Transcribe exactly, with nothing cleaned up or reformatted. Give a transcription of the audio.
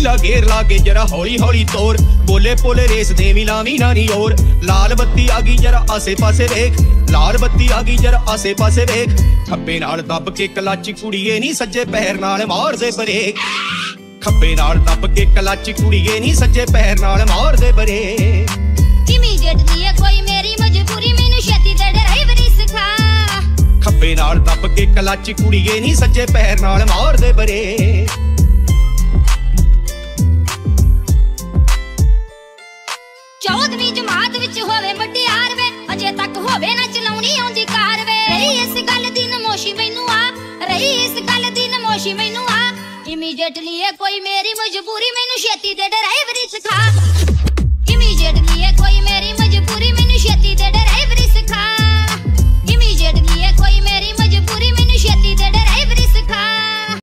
ला गेर ला के जरा हौली हौली तोर, बोले पोले रेस दे मिलावी नानी और। लाल बत्ती आ गई जरा आसे पासे देख, लाल बत्ती आ गई जरा आसे पासे देख। खब्बे नाल दब के कलाची कुड़िए नी सज्जे पैर नाल मार दे ब्रेक, खब्बे नाल दब के कलाची कुड़िए नी सज्जे पैर नाल मार दे ब्रेक। इमीडिएटली है कोई मेरी मजबूरी, मैनू छेती ते ड्राइवरी सिखा। खब्बे नाल दब के कलाची कुड़िए नी सज्जे पैर नाल मार दे ब्रेक। चौदहवीं जमात विच होवे मुटियार वे, अजे तक होवे ना चलाउणी आउंदी कार वे। रही इस गल दी नमोशी मैनू आ, रही इस गल दी नमोशी मैनू आ। इमीडिएटली है कोई मेरी मजबूरी, मैनू छेती ते ड्राइवरी सिखा।